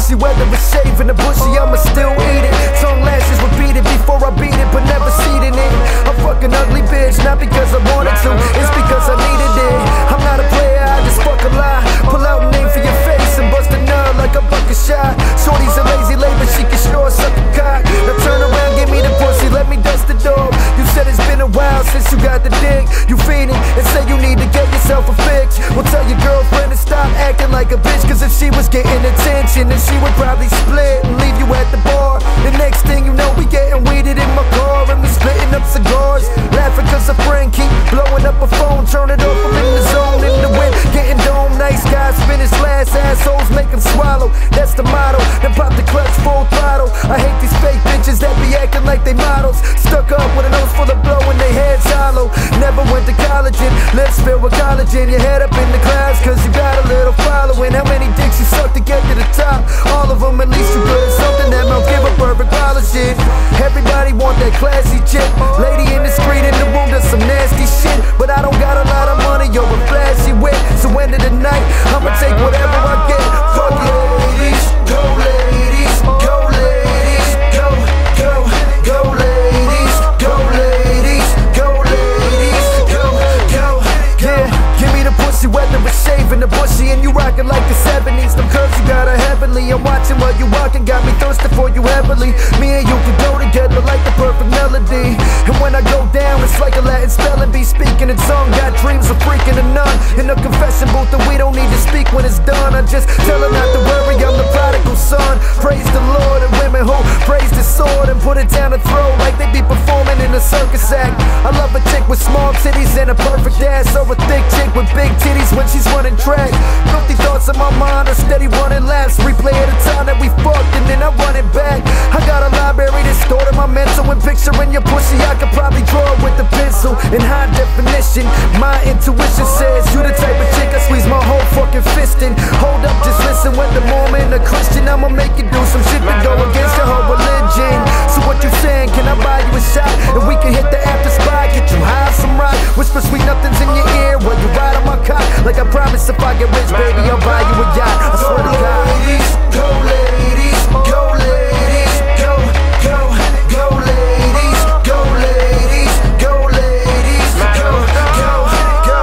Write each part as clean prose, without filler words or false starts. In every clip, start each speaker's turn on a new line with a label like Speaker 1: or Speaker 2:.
Speaker 1: pussy, whether it's shaving the bushy, I'ma still eat it. Tongue lashes repeated before I beat it, but never seeding it. I'm fucking ugly bitch, not because I wanted to, it's because I needed it. I'm not a player, I just fuck a lie. Pull out a name for your face and bust a nut like a bucket shot. Shorty's a lazy labor, she can sure suck a cock. Now turn around, give me the pussy, let me dust the dog. You said it's been a while since you got the dick. You fiending and say you need to get yourself a fix. Well, tell your girlfriend to stop acting like a bitch, cause if she was getting attention, then she would probably split and leave you at the bar. The next thing you know, we getting weeded in my car and we splitting up cigars. Laughing cause a friend keep blowing up a phone. Turn it off, I'm in the zone, in the wind, getting dome. Nice guys spin his last, assholes make him swallow. That's the motto, then pop the clutch full throttle. I hate these fake bitches that be acting like they models. Stuck up with a nose full of blow and they heads hollow. Never went to college and lips filled with collagen. Your head up in the clouds cause you got a little following. How many dicks you suck to get to the top? All of them, at least you good at something that won't give a perfect polishing. Everybody want that classy chick. Lady in the street in the room does some nasty shit, but I don't got a lot of money or a flashy wit. So end of the night, I'ma take whatever I get. Fuck ladies, go ladies, go ladies, go, go, go ladies, go ladies, go ladies, go, go. Yeah, give me the pussy, whether it's shaving the bushy and you rockin' like the 70s. Them curves you got are heavenly. I'm watching while you walking, got me thirsty for you heavily. Me and you can go together like the perfect melody. And when I go down, it's like a Latin spelling bee speaking in tongue. Got dreams of freaking a nun in the confession booth, and we don't need to speak when it's done. I just tell her not to worry, I'm the prodigal son. Praise the Lord, and women who praise the sword and put it down the throat like they be performing in a circus act. I love a chick with small titties and a perfect ass, or a thick chick with big titties when she's running track. Filthy thoughts in my mind are steady running laps. Replay of the time that we fucked and then I run it back. I got a library that's stored in my mental, and picturing your pussy I could probably draw it with a pencil in high definition. My intuition says you the type of chick I squeeze my whole fucking fist in. Hold up, just listen, with the Mormon a Christian, I'ma make you do some shit to go against your whole religion. So what you saying, can I buy you a shot? And we can hit the after spot, get you high some rock. Whisper sweet nothings in your ear while you ride on my cock. Like I promise, if I get rich, baby, I'll buy you a yacht. I swear to God. Ladies, go ladies, go ladies, go, go, go ladies, go ladies, go ladies, go, go, go.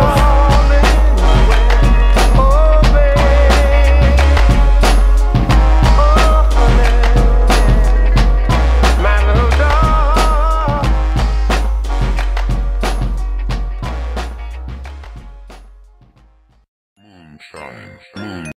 Speaker 1: My little dog. Moonshine.